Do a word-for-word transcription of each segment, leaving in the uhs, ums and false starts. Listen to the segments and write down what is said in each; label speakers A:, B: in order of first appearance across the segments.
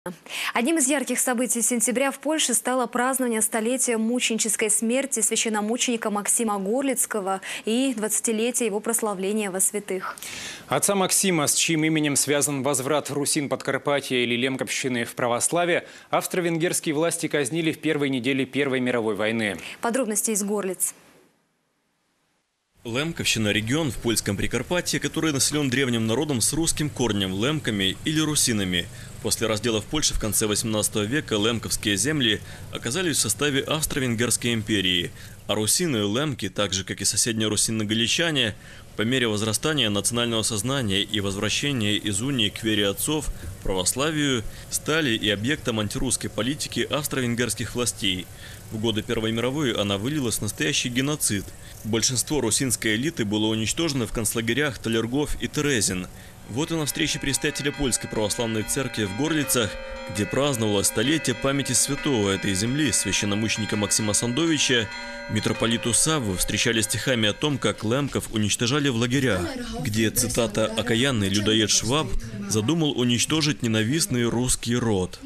A: Одним из ярких событий сентября в Польше стало празднование столетия мученической смерти священномученика Максима Горлицкого и двадцатилетия его прославления во святых.
B: Отца Максима, с чьим именем связан возврат русин Подкарпатья или Лемковщины в православие, австро-венгерские власти казнили в первой неделе Первой мировой войны.
A: Подробности из Горлиц.
C: Лемковщина – регион в польском Прикарпатье, который населен древним народом с русским корнем – лемками или русинами. После раздела в Польше в конце восемнадцатого века лемковские земли оказались в составе Австро-Венгерской империи, а русины и лемки, так же как и соседние русины-галичане, по мере возрастания национального сознания и возвращения из унии к вере отцов, православию, стали и объектом антирусской политики австро-венгерских властей. В годы Первой мировой она вылилась в настоящий геноцид. Большинство русинской элиты было уничтожено в концлагерях Талергов и Терезин. Вот и на встрече предстоятеля Польской православной церкви в Горлицах, где праздновалось столетие памяти святого этой земли, священномученика Максима Сандовича, митрополиту Савву встречали стихами о том, как лемков уничтожали в лагерях, где, цитата, «окаянный людоед Шваб задумал уничтожить ненавистный русский род».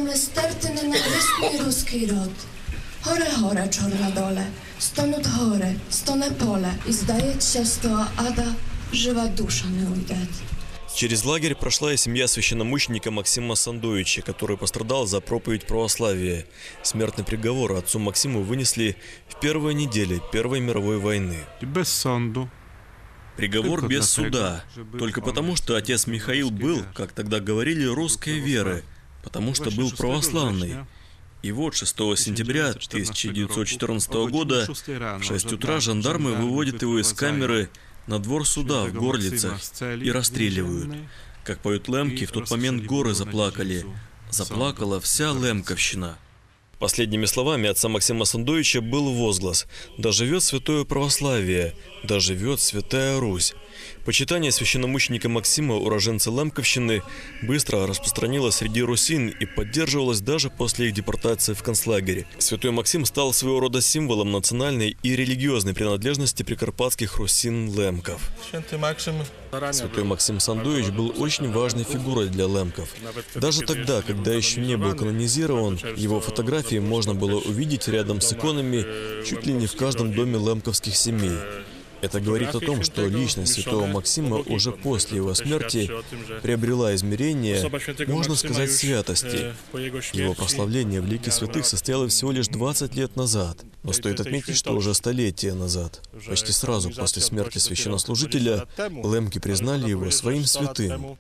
D: Хоре-хоре, чорна доле, стонут горе, стоне поле, и здається, що ада жива душа не уйдет.
C: Через лагерь прошла и семья священномученика Максима Сандовича, который пострадал за проповедь православия. Смертный приговор отцу Максиму вынесли в первой неделе Первой мировой войны.
E: Без сонду.
C: Приговор без суда, только потому, что отец Михаил был, как тогда говорили, русской веры, потому что был православный. И вот шестого сентября тысяча девятьсот четырнадцатого года в шесть утра жандармы выводят его из камеры на двор суда в Горлицах и расстреливают. Как поют лемки, в тот момент горы заплакали. Заплакала вся лемковщина. Последними словами отца Максима Сандовича был возглас: «Да живет святое православие, да живет святая Русь». Почитание священномученика Максима, уроженца Лемковщины, быстро распространилось среди русин и поддерживалось даже после их депортации в концлагере. Святой Максим стал своего рода символом национальной и религиозной принадлежности прикарпатских русин-лемков. Святой Максим Сандович был очень важной фигурой для лемков. Даже тогда, когда еще не был канонизирован, его фотографии можно было увидеть рядом с иконами чуть ли не в каждом доме лемковских семей. Это говорит о том, что личность святого Максима уже после его смерти приобрела измерение, можно сказать, святости. Его прославление в лике святых состоялось всего лишь двадцать лет назад. Но стоит отметить, что уже столетия назад, почти сразу после смерти священнослужителя, лемки признали его своим святым.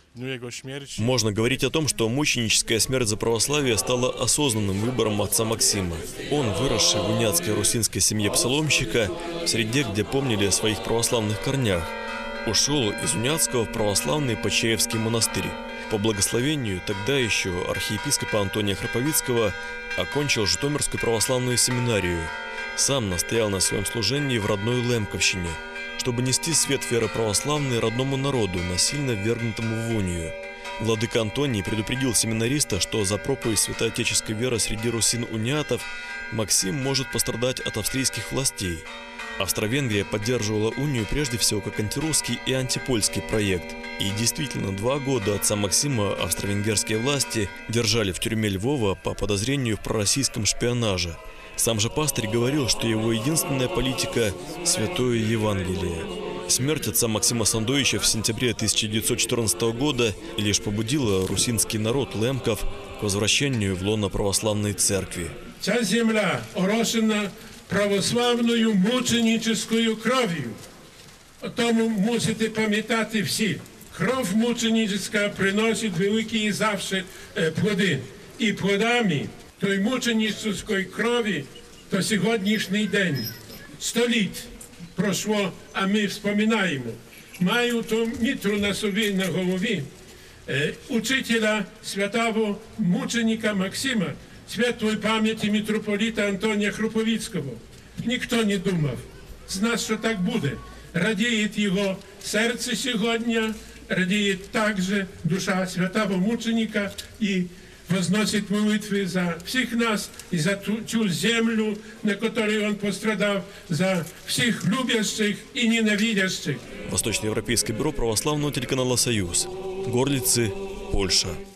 C: Можно говорить о том, что мученическая смерть за православие стала осознанным выбором отца Максима. Он, выросший в уняцкой русинской семье псаломщика, в среде, где помнили о своих православных корнях, ушел из уняцкого в православный Почаевский монастырь. По благословению тогда еще архиепископа Антония Храповицкого окончил Житомирскую православную семинарию. Сам настоял на своем служении в родной Лемковщине, чтобы нести свет веры православной родному народу, насильно ввергнутому в унию. Владыка Антоний предупредил семинариста, что за проповедь святоотеческой веры среди русин-униатов Максим может пострадать от австрийских властей. Австро-Венгрия поддерживала унию прежде всего как антирусский и антипольский проект. И действительно, два года отца Максима австро-венгерские власти держали в тюрьме Львова по подозрению в пророссийском шпионаже. Сам же пастырь говорил, что его единственная политика – святое Евангелие. Смерть отца Максима Сандовича в сентябре тысяча девятьсот четырнадцатого года лишь побудила русинский народ лемков к возвращению в лоно православной церкви.
F: Ця земля орошена православною мученическою кров'ю. Тому мусите пам'ятати всі. Кров мученическа приносить великі завжди плоди. І плодами той мученическої крові то сьогоднішній день. Століть пройшло, а ми вспоминаємо. Маю ту мітру на собі на голові е, учителя святого мученика Максима, світлої пам'яті митрополита Антонія Храповицького. Ніхто не думав з нас, що так буде. Радіє його серце сьогодні, радіє також душа святого мученика і возносит молитвы за всех нас и за ту, ту землю, на которой он пострадал, за всех любящих и ненавидящих.
C: Восточноевропейское бюро православного телеканала «Союз». Горлицы, Польша.